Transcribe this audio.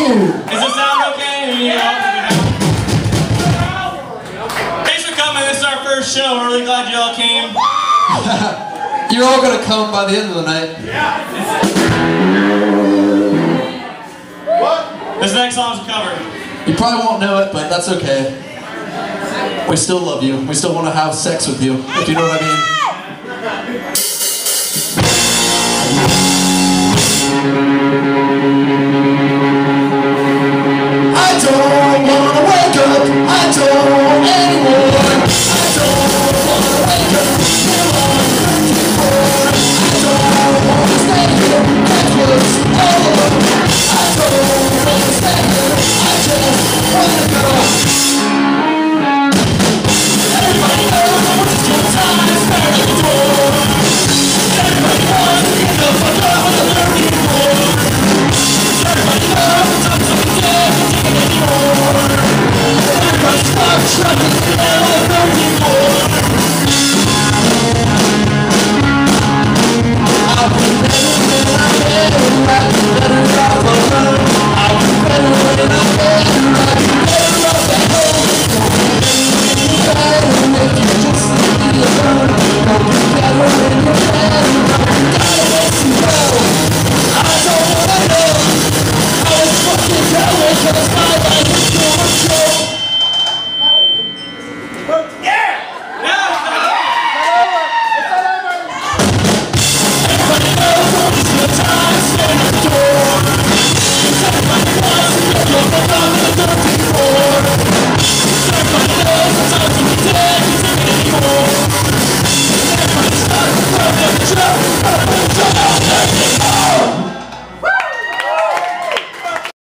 Does it sound okay? Yeah. Thanks for coming. This is our first show. We're really glad you all came. You're all gonna come by the end of the night. Yeah. What? This next song's a cover. You probably won't know it, but that's okay. We still love you. We still want to have sex with you, if you know what I mean. I don't wanna wake up. I don't anymore. I don't wanna wake up. I don't wanna stay here. Reckless, all alone. I don't wanna stay here. I just wanna go. Everybody knows it's your time to start at the door. Everybody wants to get the fuck out of the dirty floor. Everybody knows it's up to the dead, can't take it anymore. Everybody's stuck, shrunken,